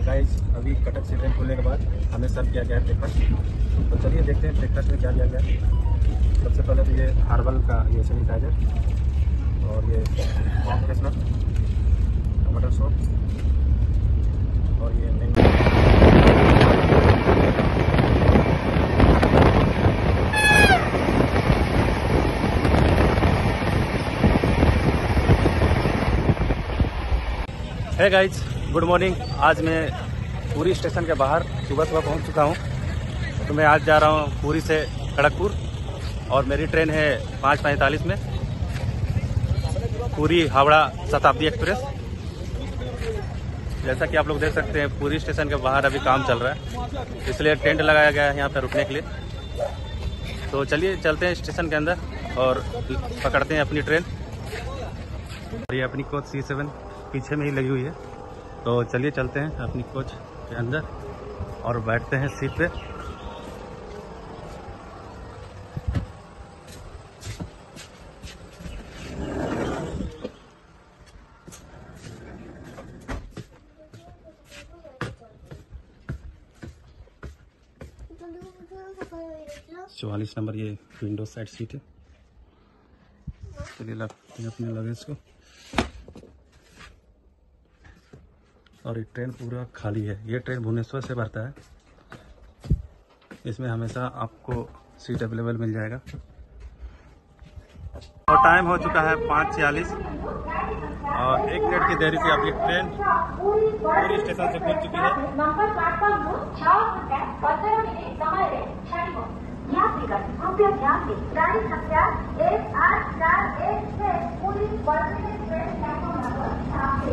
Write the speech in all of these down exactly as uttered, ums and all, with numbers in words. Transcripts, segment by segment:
Guys अभी कटक से train खुलने के बाद हमें सर्व किया गया है ब्रेकफास्ट। तो चलिए देखते हैं ब्रेकफास्ट में क्या किया गया है। सबसे पहले तो ये हर्बल का ये सैनिटाइजर और ये फ्रेशनर, टमाटर सॉस और ये mango. Hey guys, good morning. आज मैं पुरी स्टेशन के बाहर सुबह सुबह पहुंच चुका हूं। तो मैं आज जा रहा हूं पुरी से खड़गपुर और मेरी ट्रेन है पाँच पैंतालीस में, पुरी हावड़ा शताब्दी एक्सप्रेस। जैसा कि आप लोग देख सकते हैं पुरी स्टेशन के बाहर अभी काम चल रहा है, इसलिए टेंट लगाया गया है यहाँ पर रुकने के लिए। तो चलिए चलते हैं स्टेशन के अंदर और पकड़ते हैं अपनी ट्रेन। और ये अपनी कोच सी सेवन पीछे में ही लगी हुई है। तो चलिए चलते हैं अपनी कोच के अंदर और बैठते हैं सीट पे। चौवालीस नंबर ये विंडो साइड सीट है। चलिए लगते हैं अपने लगेज को। और ये ट्रेन पूरा खाली है। ये ट्रेन भुवनेश्वर से भरता है, इसमें हमेशा आपको सीट अवेलेबल मिल जाएगा। और टाइम हो चुका है पाँच छियालीस और एक मिनट की देरी से अपनी ट्रेन पूरी स्टेशन से खुल चुकी है। कृपया ध्यान दें, गाड़ी संख्या एक आठ चार एक छह पूरी वर्तमान ट्रेन प्लेटफॉर्म नंबर सात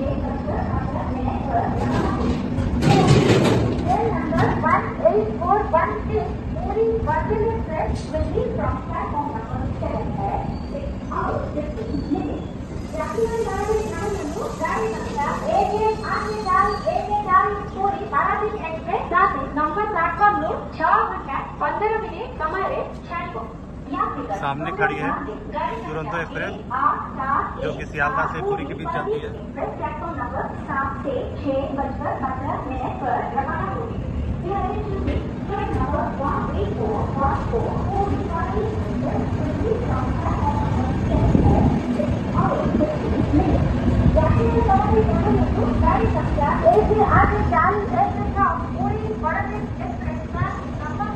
train number one eight four one six Puri वर्तमान train will be from platform number seven है six hours fifteen minutes। यात्रियों गाड़ी गाड़ी संख्या एक एक आठ चार एक चार पूरी पारादीप एक्सप्रेस सात नंबर प्लेटफॉर्म नो छह घंटा पंद्रह मिनट समय सामने खड़ी है दुरंतो एक्सप्रेस, जो कि सियालदह से पुरी के बीच चलती है। प्लेटफॉर्म नंबर सात से छह बजकर पंद्रह मिनट पर रवाना होगी। Train number one three four one four Puri गाड़ी संख्या एक आठ चालीस एक नौ पूरी पारादीप एक्सप्रेस का नंबर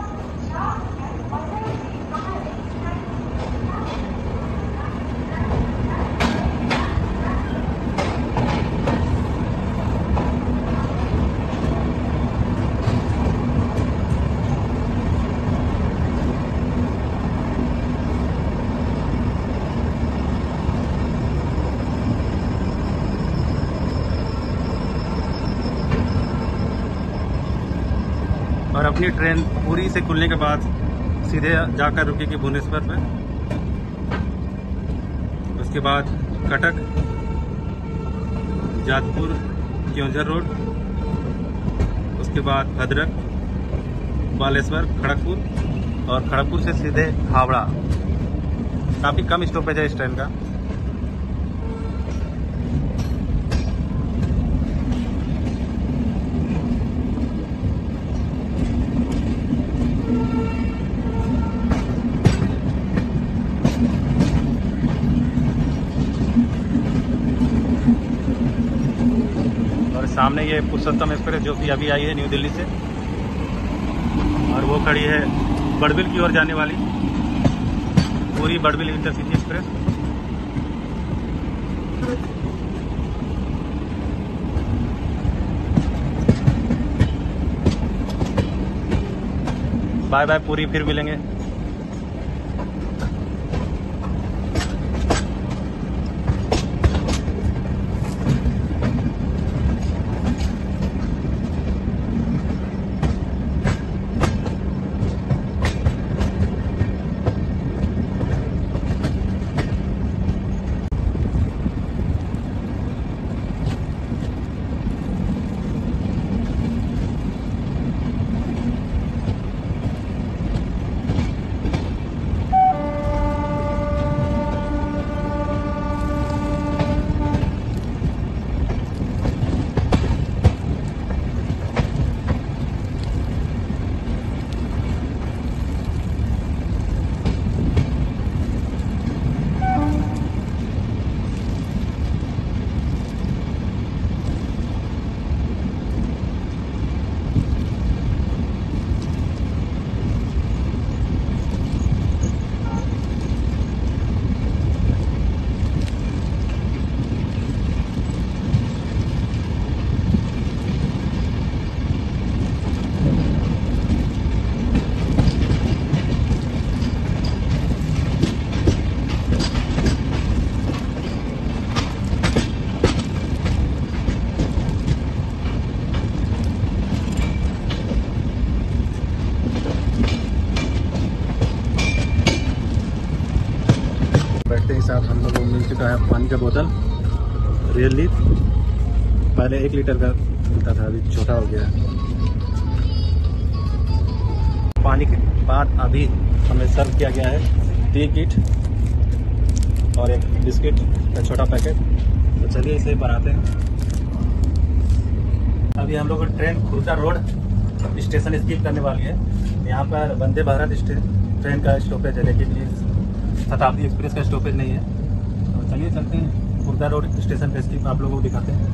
और अपनी ट्रेन पुरी से खुलने के बाद सीधे जाकर रुकेगी भुवनेश्वर में। उसके बाद कटक, जाजपुर, क्योंझर रोड, उसके बाद भद्रक, बालेश्वर, खड़गपुर और खड़गपुर से सीधे हावड़ा। काफ़ी कम स्टॉपेज है इस ट्रेन का। सामने ये पुरुषोत्तम एक्सप्रेस जो कि अभी आई है न्यू दिल्ली से, और वो खड़ी है बड़बिल की ओर जाने वाली Puri Barbil intercity express. Bye bye Puri, फिर मिलेंगे। चुका है पानी का बोतल रियली। पहले एक लीटर का मिलता था, अभी छोटा हो गया है। पानी के बाद अभी हमें सर्व किया गया है टी किट और एक बिस्किट का छोटा पैकेट। तो चलिए इसे बनाते हैं। अभी हम लोग train Khurda road station skip करने वाली है। यहाँ पर वंदे भारत ट्रेन का स्टॉपेज है, लेकिन शताब्दी एक्सप्रेस का स्टॉपेज नहीं है। तो चलिए चलते हैं खुर्दा रोड स्टेशन पे, स्किप आप लोगों को दिखाते हैं।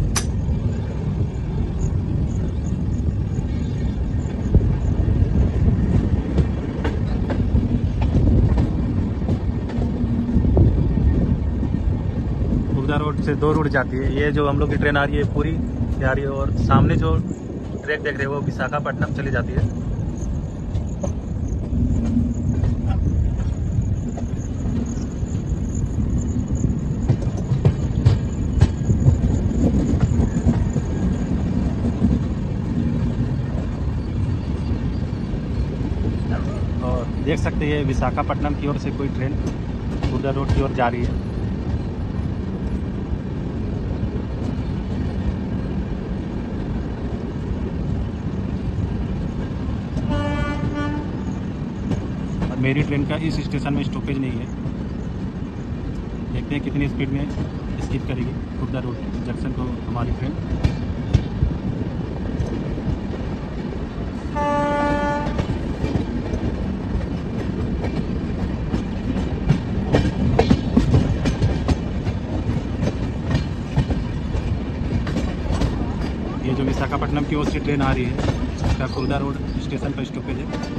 खुर्दा रोड से दो रूट जाती है। ये जो हम लोग की ट्रेन आ रही है पूरी आ रही है, और सामने जो ट्रैक देख रहे हो वो विशाखापट्टनम चली जाती है। और देख सकते हैं विशाखापट्टनम की ओर से कोई ट्रेन खुर्दा रोड की ओर जा रही है। मेरी ट्रेन का इस स्टेशन में स्टॉपेज नहीं है। देखते हैं कितनी स्पीड में स्किप करेगी खुर्दा रोड जंक्शन को हमारी ट्रेन। ये जो विशाखापट्टनम की ओर से ट्रेन आ रही है, इसका खुर्दा रोड स्टेशन पर स्टॉपेज है।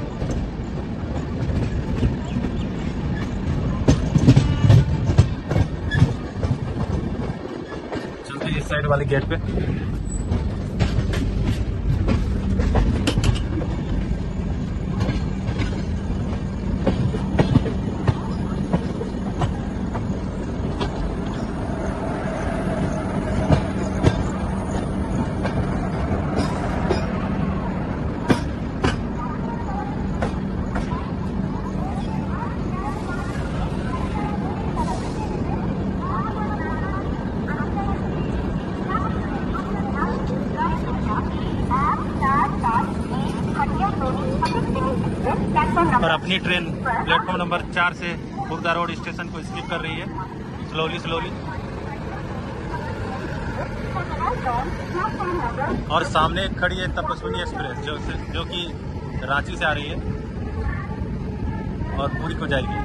इस साइड वाले गेट पे और अपनी ट्रेन प्लेटफॉर्म नंबर चार से खुर्दा रोड स्टेशन को स्किप कर रही है स्लोली स्लोली। और सामने खड़ी है तपस्विनी एक्सप्रेस जो जो कि रांची से आ रही है और पूरी को जाएगी।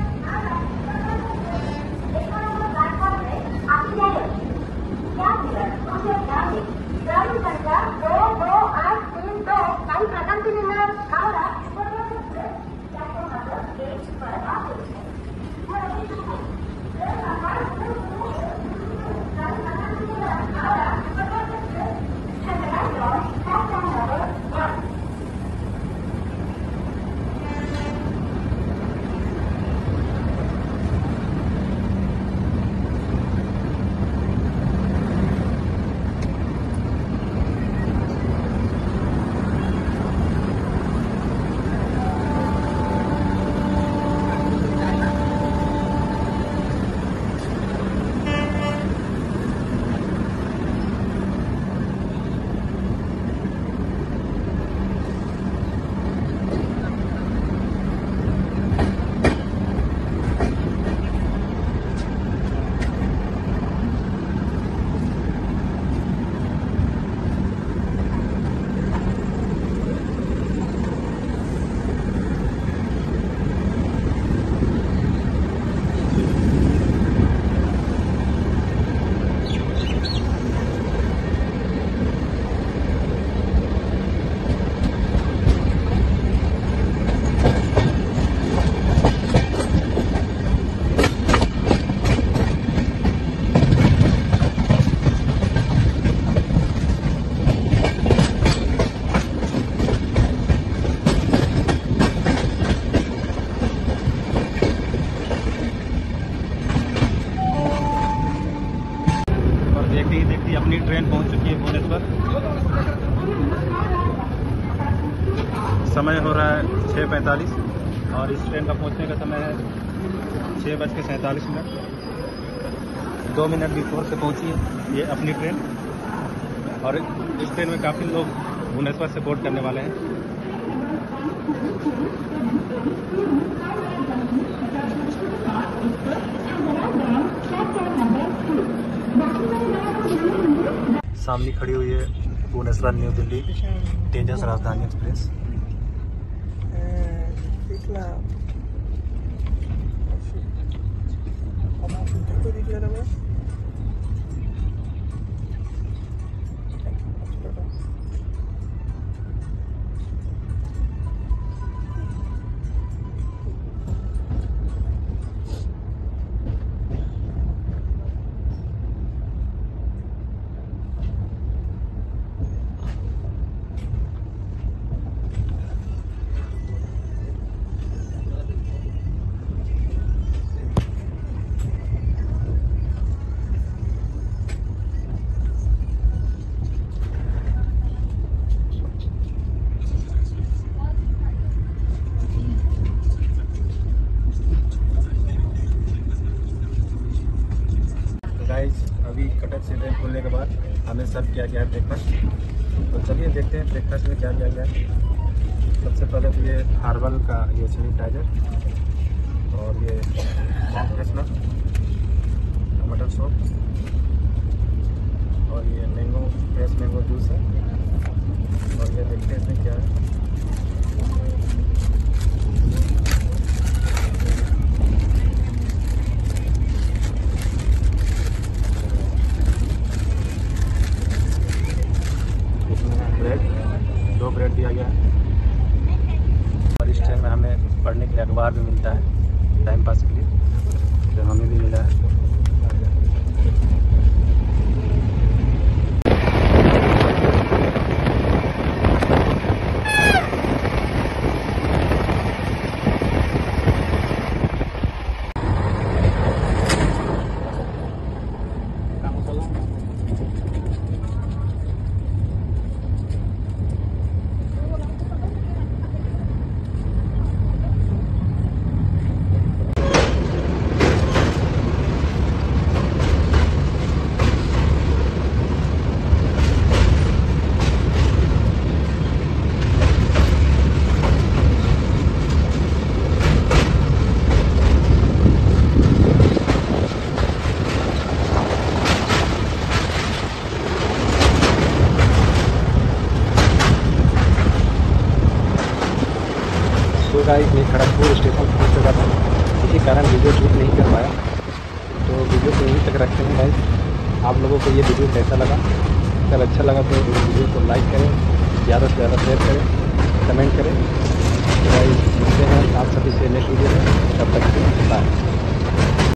अपनी ट्रेन पहुंच चुकी है भुवनेश्वर। समय हो रहा है छः पैंतालीस और इस ट्रेन का पहुंचने का समय है छः बज के सैंतालीस मिनट। दो मिनट बिफोर से पहुंची है ये अपनी ट्रेन, और इस ट्रेन में काफ़ी लोग भुवनेश्वर से बोर्ड करने वाले हैं। सामने खड़ी हुई है भुवनेश्वर न्यू दिल्ली तेजस राजधानी एक्सप्रेस। अभी कटक से ट्रेन खुलने के बाद हमें सर्व किया गया है ब्रेकफास्ट। तो चलिए देखते हैं ब्रेकफास्ट में क्या किया गया है। सबसे पहले तो ये हार्बल का ये सैनिटाइजर, और ये मॉक फ्रेशनर, टमाटर सॉस, और ये मैंगो फ्रेश मैंगो जूस है। और ये देखते हैं इसमें क्या है। दो ब्रेड दिया गया है, और इस टाइम में हमें पढ़ने के लिए अखबार भी मिलता है टाइम पास के लिए, जो हमें भी मिला है। गाइस मैं खड़गपुर स्टेशन पहुँच चुका था, इसी कारण वीडियो शूट नहीं कर पाया। तो वीडियो को यहीं तक रखते हैं गाइस। आप लोगों को ये वीडियो कैसा लगा? अगर अच्छा लगा तो इस वीडियो को लाइक करें, ज़्यादा से ज़्यादा शेयर करें, कमेंट करें। तो गाइस मिलते हैं आप सभी से नेक्स्ट वीडियो में, तब तक बाय।